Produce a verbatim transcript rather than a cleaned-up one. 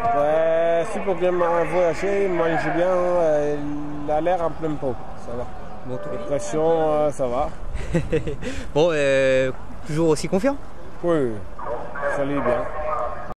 Ouais, si pour bien voyager, manger bien, euh, il a l'air en plein pot, ça va. Bon, toi- La pression, euh, ça va. bon euh, toujours aussi confiant? Oui, ça allait bien.